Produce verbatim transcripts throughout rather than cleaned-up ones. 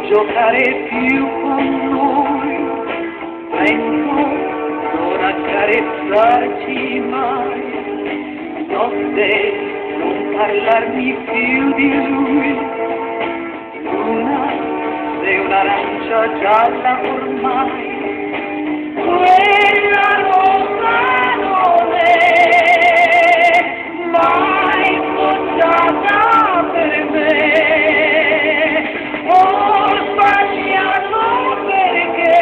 giocare più con noi, prego non accarezzarci mai, notte non parlarmi più di lui, luna sei un'arancia gialla ormai, quella rosa non è mai sposata per me, ho sbagliato perché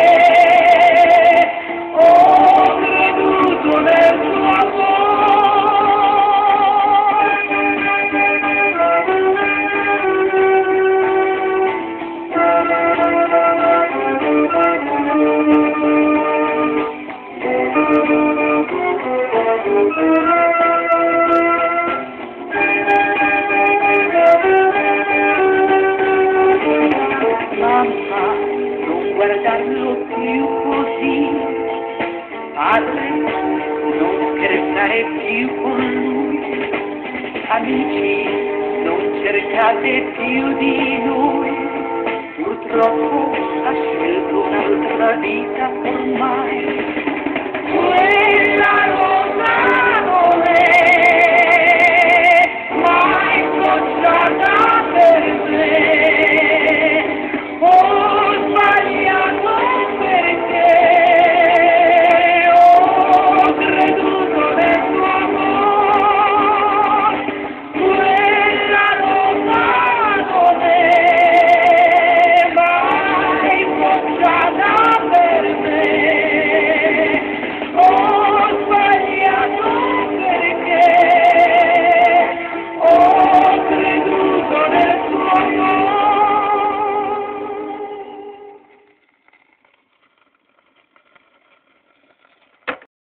ho creduto nel tuo amore. Mamma, non guardarlo più così, padre, non scherzare più con lui, amici, non cercate più di noi, purtroppo ha scelto un'altra vita ormai, quella